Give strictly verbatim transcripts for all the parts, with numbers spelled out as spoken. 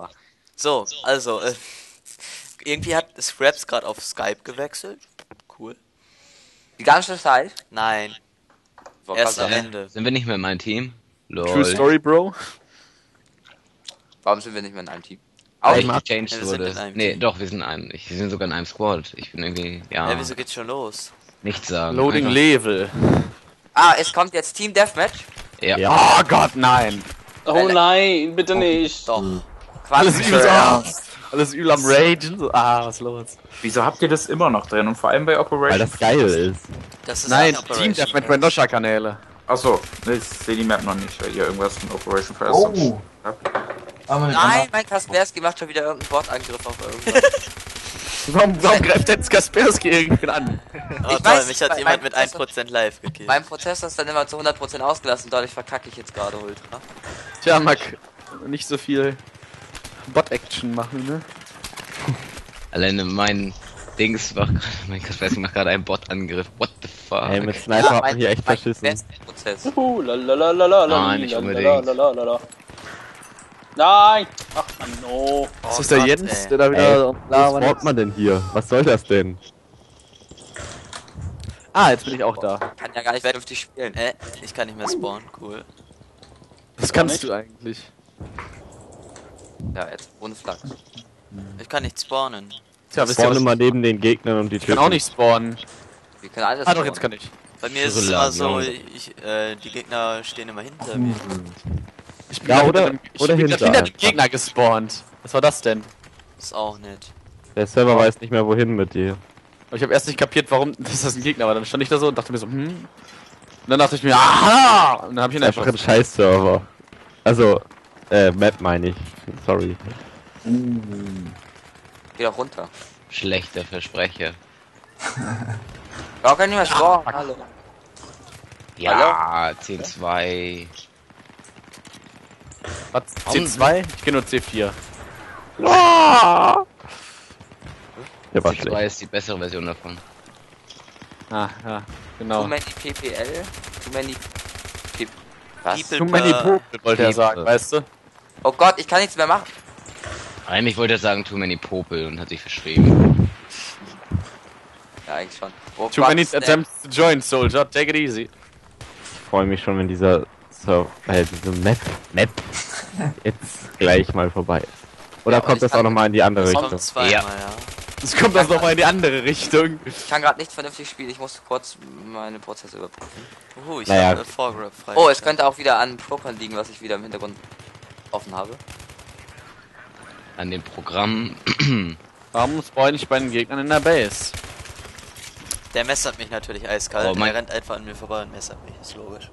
Super. So, also, äh, irgendwie hat Scraps gerade auf Skype gewechselt. Cool. Die ganze Zeit? Nein, Boah, erst Gott, am äh, Ende. Sind wir nicht mehr in meinem Team? True Lol. Story, Bro. Warum sind wir nicht mehr in einem Team? Weil Auch ich nicht. gechanged Ja, wir sind wurde. in einem Nee, Team. doch, wir sind in einem. Ich, wir sind sogar in einem Squad. Ich bin irgendwie, ja, Ja, wieso geht's schon los? nichts sagen. Loading Einfach- Level. Ah, es kommt jetzt Team Deathmatch. Ja. Oh Gott, nein. Oh nein, bitte nicht. Doch. Alles Quasi. übel am, alles übel am Ragen. So, ah, was ist los? Wieso habt ihr das immer noch drin? Und vor allem bei Operation? Weil das geil ist. Das ist Nein, ein Team Deathmatch bei Nosha-Kanäle. Achso, ne, ich sehe die Map noch nicht, weil ihr irgendwas von Operation First Oh. habt. Aber Nein, mein Kaspersky macht schon wieder irgendeinen Botangriff auf irgendwas. Warum, warum greift jetzt Kaspersky irgendwen an? Oh, Ich toll, weiß, mich hat bei- jemand beim mit Prozessor- ein Prozent live gekillt. Mein Prozessor ist dann immer zu hundert Prozent ausgelassen, dadurch verkacke ich jetzt gerade ultra. Tja, Mac, nicht so viel Bot-Action machen, ne? Alleine mein Dings macht gerade, mein Kaspersky macht gerade einen Bot-Angriff. What the fuck? Ey, mit Sniper hat man hier echt verschissen. Prozess. Juhu, lalalala, Nein, nicht unbedingt. lalalala. Nein! Ach Mann, no. Das Oh ist der Gott, Jens, ey. der da Ey, wieder was labert. spawnt man denn hier? Was soll das denn? Ah, jetzt bin ich auch da. Kann ja gar nicht vernünftig spielen. Äh, ich kann nicht mehr spawnen, cool. Was kannst du eigentlich? Ja, jetzt ohne Flagge. Ich kann nicht spawnen. Tja, wisst ihr Spawn was? immer neben den Gegnern und die Ich kann auch nicht spawnen. Wir können alles Ah doch, spawnen. jetzt kann ich. Bei mir ist es So immer so, langsam. ich, äh, die Gegner stehen immer hinter mir. Ich bin Ja, grad oder- hinter dem- ich oder bin grad hinter hinter dem einfach. Gegner gespawnt. Was war das denn? Ist auch nett. Der Server weiß nicht mehr wohin mit dir. Aber ich habe erst nicht kapiert, warum dass das ein Gegner war. Dann stand ich da so und dachte mir so, hm. Und dann dachte ich mir, aha! Und dann hab ich ihn Einfach ein einfach. Scheiß-Server. Also, äh, Map meine ich. Sorry. Geh doch runter. Schlechter Versprecher. Ja, kann nicht mehr spawnen. Hallo. Ja, C zwei. Was? C zwei? Ich kenne nur C vier. Der war C zwei schlecht. ist die bessere Version davon. Ah, ja, Too genau. many P P L. Too many. P Was? People Too many per- Popel, wollte er People. sagen, weißt du? Oh Gott, ich kann nichts mehr machen. Eigentlich wollte er sagen Too Many Popel und hat sich verschrieben. Ja, eigentlich schon. Oh Too Gott, many Snap. attempts to join, Soldier. Take it easy. Ich freue mich schon, wenn dieser Server, äh, diese Map, Map jetzt gleich mal vorbei ist. Oder Ja, und kommt ich das kann- auch nochmal in die andere Das Richtung? kommt zweimal, Ja. ja. Jetzt kommt das nochmal in die andere Richtung. Ich kann gerade nicht vernünftig spielen, ich muss kurz meine Prozesse überprüfen. Uhu, ich Naja. habe Foregrip frei. Oh, es könnte auch wieder an Procon liegen, was ich wieder im Hintergrund offen habe. An dem Programm. Warum spawn ich bei den Gegnern in der Base? Der messert mich natürlich eiskalt. Oh, mein- er rennt einfach an mir vorbei und messert mich, ist logisch.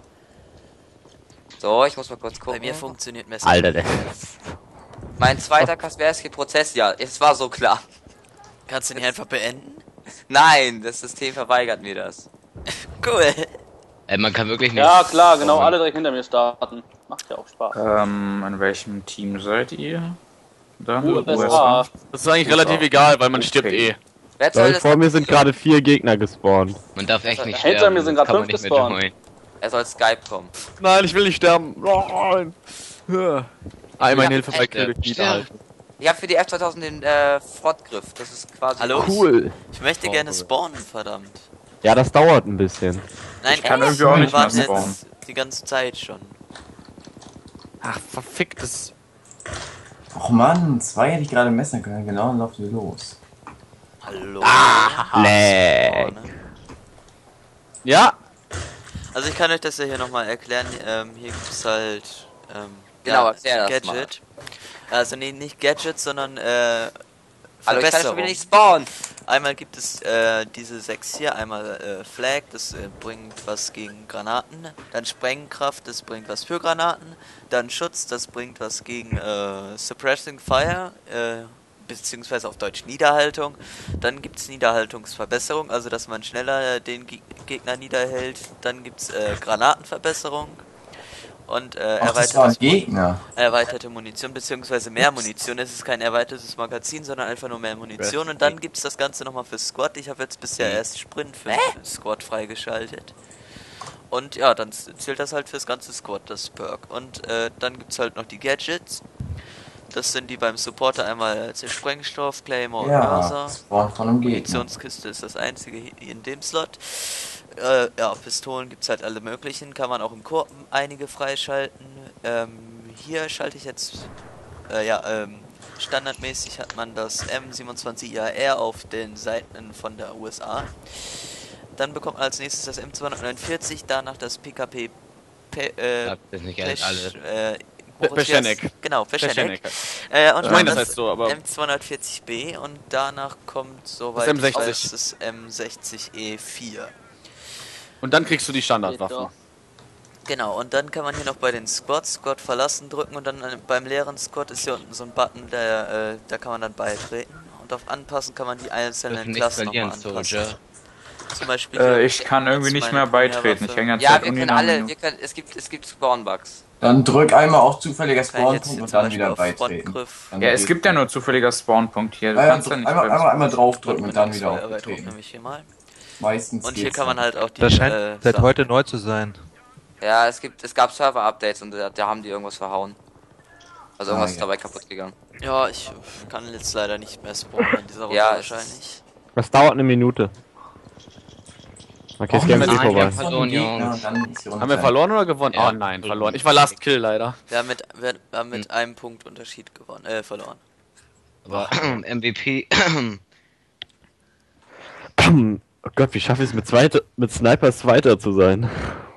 So, ich muss mal kurz Bei gucken. mir funktioniert Messern. Alter, der. Mein zweiter Kaspersky-Prozess, ja, es war so klar. Kannst du nicht einfach beenden? Nein, das System verweigert mir das. Cool. Äh, man kann wirklich nicht. Ja, klar, genau, alle direkt hinter mir starten. Macht ja auch Spaß. Ähm, in welchem Team seid ihr? Dann U S A. Das ist eigentlich relativ egal, weil man stirbt Okay. eh. Wer soll Sorry, das vor mir sind gerade vier Gegner gespawnt. Man darf echt nicht Hinter sterben. mir sind das grad kann man fünf nicht mehr gespawnt. joinen. Er soll Skype kommen. Nein, ich will nicht sterben. Nein. Ja. Einmal in Ja, Hilfe bei echt, König ja. niederhalten. Ich habe für die F zweitausend den äh, Fortgriff. Das ist quasi. Hallo? Cool. Ich möchte gerne spawnen, verdammt. Ja, das dauert ein bisschen. Nein, Ich kann echt? irgendwie auch Wir nicht mehr warten spawnen. jetzt die ganze Zeit schon. Ach, verficktes. Och Mann, zwei hätte ich gerade messen können, genau, und lauft ihr los. Hallo? Lag. Spawnen. Ja, Also ich kann euch das ja hier nochmal erklären. Ähm, hier gibt es halt ähm, Genau, ja, erklär das Gadget. Also nee, nicht Gadgets, sondern äh, Hallo, ich kann schon Verbesserung. wieder nicht spawnen. Einmal gibt es äh, diese sechs hier, einmal äh, Flag, das äh, bringt was gegen Granaten, dann Sprengkraft, das bringt was für Granaten, dann Schutz, das bringt was gegen äh, Suppressing Fire, äh, beziehungsweise auf Deutsch Niederhaltung. Dann gibt es Niederhaltungsverbesserung, also dass man schneller äh, den Ge Gegner niederhält. Dann gibt es äh, Granatenverbesserung und äh, Ach, das war ein erweitertes Gegner. erweiterte Munition, beziehungsweise mehr Munition. Es ist kein erweitertes Magazin, sondern einfach nur mehr Munition. Und dann gibt es das Ganze nochmal für Squad. Ich habe jetzt bisher erst Sprint für Squad freigeschaltet. Und ja, dann zählt das halt fürs ganze Squad, das Perk. Und äh, dann gibt es halt noch die Gadgets. Das sind die beim Supporter einmal Sprengstoff, Claymore Ja, und Mörser. Spawn von einem Gegner. Munitionskiste ist das einzige hier in dem Slot. Äh, ja, Pistolen gibt's halt alle möglichen. Kann man auch im Koop einige freischalten. Ähm, hier schalte ich jetzt, äh, ja, ähm, standardmäßig hat man das M siebenundzwanzig I A R auf den Seiten von der U S A. Dann bekommt man als nächstes das M zweihundertneunundvierzig, danach das P K P, P äh, Ja, das nicht alle. Pesch, äh, Pe- Boris, Peschenek. wie heißt- Genau, Peschenek. Peschenek. Äh, und Ich meine, dann das heißt so, aber- M zweihundertvierzig B und danach kommt, soweit Das M ich weiß, sechzig. das M sechzig E vier. Und dann kriegst du die Geht Standardwaffen. doch. Genau, und dann kann man hier noch bei den Squads, Squad verlassen drücken und dann äh, beim leeren Squad ist hier unten so ein Button, der, äh, da kann man dann beitreten. Und auf Anpassen kann man die einzelnen Dürfen nicht Klassen nochmal verlieren, anpassen. Soldier. Zum Beispiel Äh, hier ich kann irgendwie jetzt nicht meine mehr beitreten. Ich Primärwaffe. hänge Ja, Zeit wir irgendwie können nach alle, Menü. wir können, es gibt, es gibt Spawn-Bugs. Dann drück einmal auch zufälliger Kann ich jetzt Spawnpunkt hier und zum dann Beispiel wieder auf beitreten. Frontgriff. Dann Ja, es geht's. gibt ja nur zufälliger Spawnpunkt hier. Du Ja, kannst ja, ja nicht einmal, beim einmal, einmal Spawn- draufdrücken und dann wieder Aber drück auftreten. nämlich hier mal. Meistens Und hier geht's kann man dann. halt auch die, Das scheint äh, seit Sachen- heute neu zu sein. Ja, es gibt, es gab Server-Updates und da, da haben die irgendwas verhauen. Also irgendwas Ah, ist ja. dabei kaputt gegangen. Ja, ich kann jetzt leider nicht mehr spawnen in dieser Runde Ja, es wahrscheinlich. Das dauert eine Minute. Okay, es Och, geht nein, nicht nein, vorbei. wir haben verloren, Gegner, Jungs. dann ist die Runde Haben wir fertig. verloren oder gewonnen? Ja. Oh nein, verloren. Ich war Last Kill leider. Wir haben mit, wir haben mit einem Punkt Unterschied gewonnen, äh, verloren. Aber M V P. Oh Gott, wie schaffe ich es mit, zweite, mit Snipers Zweiter zu sein?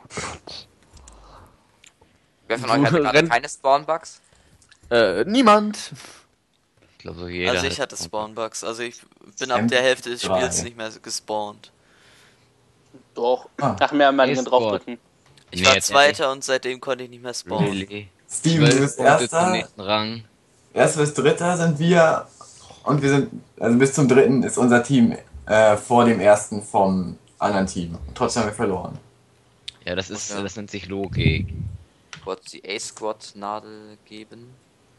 Wer von euch hatte gerade Rennt- keine Spawn-Bugs? Äh, niemand. Ich glaube so jeder. Also ich hat- hatte Spawnbugs, also ich bin ab M der Hälfte des drei. Spiels nicht mehr gespawnt. Doch. Ah. Nach mehrmaligen E-Sport. draufdrücken. Ich Nee, war jetzt Zweiter und seitdem konnte ich nicht mehr spawnen. Really? Steven, du zwölf bist Punkte zum Erster. nächsten Rang. Erst bis Dritter sind wir. Und wir sind. Also bis zum Dritten ist unser Team äh, vor dem Ersten vom anderen Team. Und trotzdem haben wir verloren. Ja, das ist, Ja. das nennt sich Logik. Kurz die A-Squad-Nadel geben.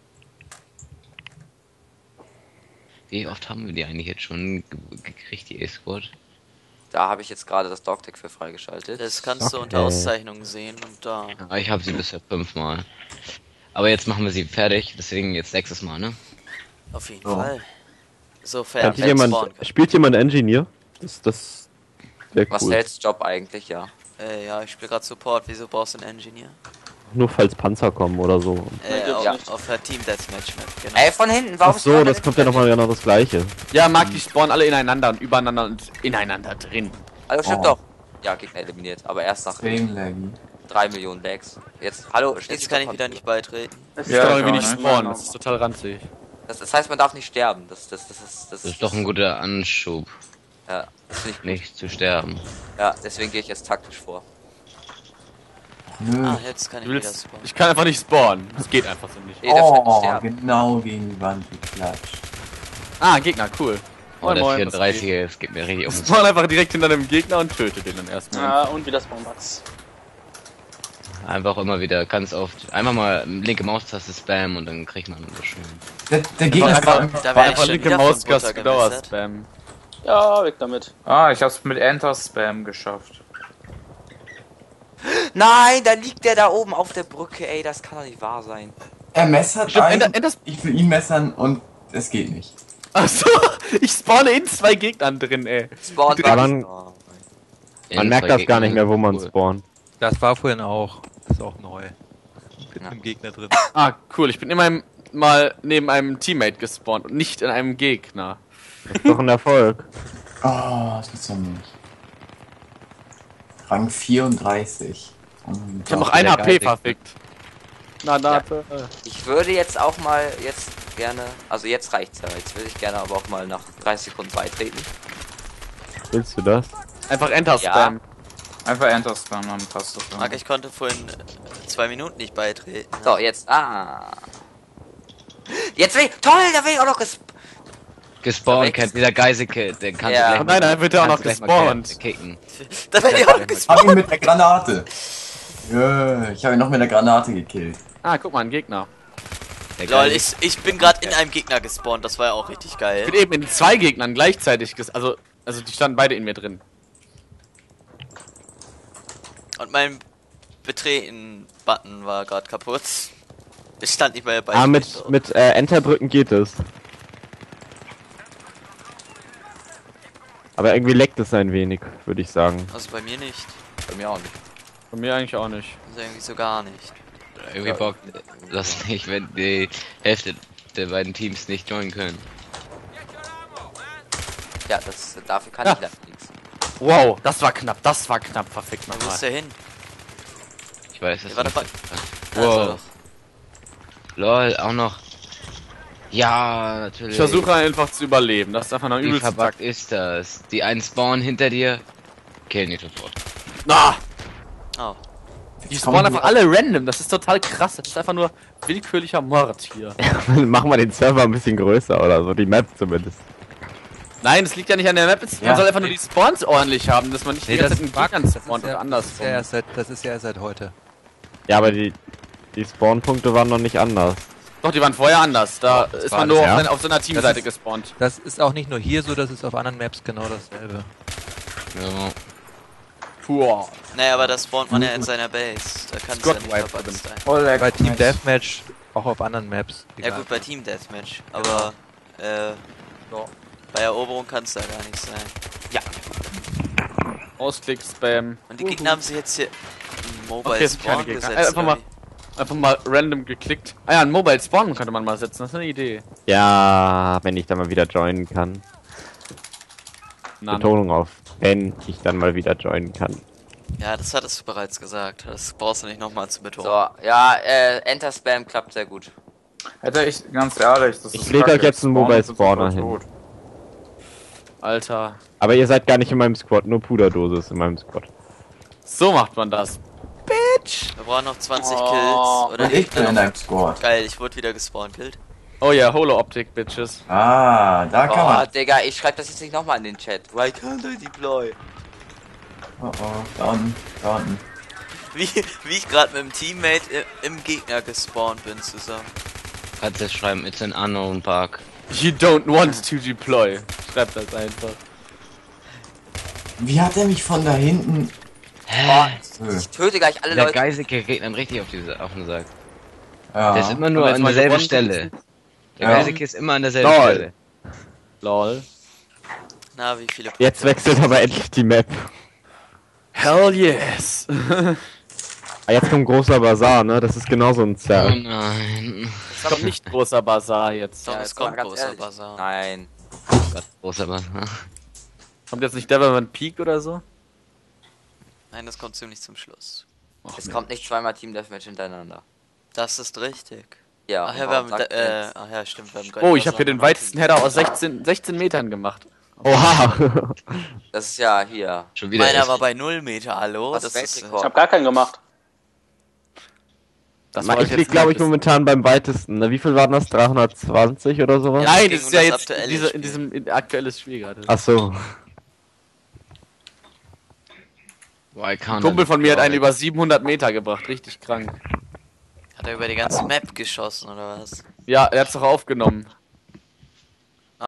Wie oft haben wir die eigentlich jetzt schon ge gekriegt, die A-Squad? Da habe ich jetzt gerade das Dogtag für freigeschaltet. Das kannst du unter Okay. Auszeichnungen sehen und da. Ja, ich habe sie bisher fünfmal. Aber jetzt machen wir sie fertig, deswegen jetzt sechstes Mal, ne? Auf jeden Oh. Fall. Sofern Kann wir jemand, spawnen können. spielt jemand Engineer? Das, das wäre Was cool. hältst Job eigentlich, ja. Äh, ja, ich spiele gerade Support. Wieso brauchst du einen Engineer? Nur falls Panzer kommen oder so. Äh, Ja, auf, ja. auf der Team Deathmatch Map, genau. Ey, von hinten, warum Ach so, das kommt ja nochmal genau das gleiche. Ja, Marc, die spawnen alle ineinander und übereinander und ineinander drin. Also stimmt Oh. doch. Ja, Gegner eliminiert, aber erst nach Extrem laggy. drei Millionen Lags. Jetzt, hallo, steht Jetzt kann ich wieder nicht beitreten. Das Ich Ja, kann irgendwie ja, nicht ne? spawnen, das ist total ranzig. Das, das heißt, man darf nicht sterben. Das, das, das, ist, das, Das ist doch ein guter Anschub, Ja, das finde ich nicht zu sterben. Ja, deswegen gehe ich jetzt taktisch vor. Nö. Ah, jetzt kann ich Du wieder willst, spawnen. ich kann einfach nicht spawnen. Das geht einfach so nicht. Jeder oh, Oh, sterben. genau gegen die Wand geklatscht. Ah, Gegner, cool. Oh, Moin, der moin, vierunddreißiger, es geht mir richtig um. was geht? Spawn einfach direkt hinter dem Gegner und tötet den dann erstmal. Ah, und wieder Spawnbugs. Einfach immer wieder ganz oft. Einfach mal linke Maustaste spammen und dann kriegt man das schon. Der, der Gegner ist Einfach- gerade. Da War werde ich einfach schon linke wieder von Maustaste Butter Dauer gemessert. spam. Ja, weg damit. Ah, ich hab's mit Enter-Spam geschafft. Nein, da liegt der da oben auf der Brücke, ey, das kann doch nicht wahr sein. Er messert Stimmt, ein. Ender- Enders- Ich will ihn messern und es geht nicht. Achso, ich spawne in zwei Gegnern drin, ey. Spawn Ja, dann- Oh, Man merkt das gar nicht mehr, wo man Cool. spawnt. Das war vorhin auch. Das ist auch neu. Mit Ja. einem Gegner drin. Ah, cool, ich bin immer im, mal neben einem Teammate gespawnt und nicht in einem Gegner. Das ist doch ein Erfolg. Oh, das gibt's doch nicht. Rang vierunddreißig. Oh mein Ich hab noch Gott. ein der H P Geistig. verfickt. Na, Nate. Ich würde jetzt auch mal jetzt gerne, also jetzt reicht's ja, jetzt würde ich gerne aber auch mal nach dreißig Sekunden beitreten. Willst du das? Einfach Enter Ja. spam. Einfach Enter-Spam, dann passt das. Marc, ich konnte vorhin äh, zwei Minuten nicht beitreten. So, jetzt, ah. Jetzt will ich, toll, da will ich auch noch ges Gespawnt, Direkt. kennt dieser Geisige, der kann Ja. gleich Oh nein, dann wird er auch kannst noch du gleich mal gespawnt. kicken. Da werde ich auch gespawnt. Hab ihn mit der Granate. Jö, ich habe ihn noch mit der Granate gekillt. Ah, guck mal, ein Gegner. Der Lol, Geisige- ich, ich bin gerade in einem Gegner gespawnt, das war ja auch richtig Ich geil. bin eben in zwei Gegnern gleichzeitig ges... Also, also die standen beide in mir drin. Und mein Betreten-Button war gerade kaputt. Ich stand nicht mal bei. Ah, mit, mit äh, Enter drücken geht es. Aber irgendwie leckt es ein wenig, würde ich sagen. Also bei mir nicht. Bei mir auch nicht. Bei mir eigentlich auch nicht. Also irgendwie so gar nicht. Irgendwie bockt das nicht, wenn die Hälfte der beiden Teams nicht joinen können. Ja, das, dafür kann Ja. ich leider nichts. Wow, das war knapp, das war knapp, verfickt Wo nochmal. ist der hin? Ich weiß Der es war nicht. dabei. Wow. Lol, auch noch. Ja, natürlich. Ich versuche einfach zu überleben, das ist einfach noch Wie übelst verbuggt ist das? Die einen spawnen hinter dir, killen die sofort. Na, Oh. die spawnen einfach alle random, das ist total krass, das ist einfach nur willkürlicher Mord hier. Machen wir den Server ein bisschen größer oder so, die Map zumindest. Nein, es liegt ja nicht an der Map, es- Ja. man soll einfach nur die Spawns ordentlich haben, dass man nicht Nee, die ganze das Zeit ist in Bug. Gegnern Das ist spawnt ja, oder anders. das ist ja erst seit, das ist ja erst seit heute. Ja, aber die, die Spawnpunkte waren noch nicht anders. Doch, die waren vorher anders, da ist war man nur alles, auf, ja. seine, auf so einer Teamseite ist- gespawnt. Das ist auch nicht nur hier so, das ist auf anderen Maps genau dasselbe. Ja. Puh. Naja, aber das spawnt man ja in seiner Base. Da kann es ja Scott nicht Wipe verbuggt drin. sein. Oh, leck. Bei Team Nice. Deathmatch auch auf anderen Maps. Ja Egal. gut, bei Team Deathmatch. Aber äh, bei Eroberung kann es da gar nicht sein. Ausklick, Spam. Und die Gegner haben sich jetzt hier einen Mobile Okay, es sind keine Spawn Gegner. gesetzt. Einfach mal, irgendwie. einfach mal random geklickt. Ah ja, ein Mobile Spawn könnte man mal setzen, das ist eine Idee. Ja, wenn ich dann mal wieder joinen kann. Na, Betonung auf, wenn ich dann mal wieder joinen kann. Ja, das hattest du bereits gesagt. Das brauchst du nicht nochmal zu betonen. So, ja, äh, Enter Spam klappt sehr gut. Hätte ich, ganz ehrlich, das Ich ist leg kacke. euch jetzt einen Spawnen Mobile sind Spawner sofort hin. tot. Alter. Aber ihr seid gar nicht in meinem Squad, nur Puderdose ist in meinem Squad. So macht man das. Wir brauchen noch zwanzig Oh. Kills. Oder Und ich bin Gegner in noch. deinem Squad. Geil, ich wurde wieder gespawnt, Kill. Oh ja, Holo-Optik, Bitches. Ah, da kann Oh, man. Digga, ich schreibe das jetzt nicht nochmal in den Chat. Why can't I deploy? Oh, oh, da unten, da unten. Wie, wie ich gerade mit dem Teammate i- im Gegner gespawnt bin zusammen. Kannst jetzt schreiben, it's an unknown bug. You don't want to deploy. Schreibt das einfach. Wie hat er mich von da hinten... Oh, Äh, ich töte gleich alle Der Leute. Geisige geht dann richtig auf diese auf den Sack. ja. Der ist immer Haben nur wir jetzt an mal derselben gewonnen? Stelle. Der Ja. Geisige ist immer an derselben Lol. Stelle. Lol. Na, wie viele Jetzt wechselt aber endlich die Map. Hell yes. Ah, jetzt kommt großer Bazar, ne? Das ist genauso ein Oh Zerr. nein. Es kommt nicht großer Bazar jetzt. Doch, Ja, es jetzt mal kommt ganz großer ehrlich. Bazar. Nein. Gott, großer Bazar. Kommt jetzt nicht Devilman Peak oder so? Nein, das kommt ziemlich zum Schluss. Es kommt nicht zweimal Team Deathmatch hintereinander. Das ist richtig. Ja, Ach ja, und wir haben, warum sagt äh, ihr jetzt- ach ja, stimmt, wir haben Oh, ich habe hier den weitesten Header aus sechzehn, sechzehn Metern gemacht. Oha! Das ist ja hier. Schon wieder. Meiner echt. war bei null Meter, hallo? Was Das ist, Weltrekord? Ich habe gar keinen gemacht. Das ich jetzt lieg, glaube ich, ein momentan beim weitesten. Ne? Wie viel waren das? dreihundertzwanzig oder sowas? Ja. Nein, ging das ist um ja das jetzt aktuelle in, dieser, in Spiel. diesem in, aktuelles Spiel gerade. Ach so. Why can't Ein Kumpel I von mir hat einen deploy? über siebenhundert Meter gebracht, richtig krank. Hat er über die ganze Map geschossen, oder was? Ja, er hat's doch aufgenommen.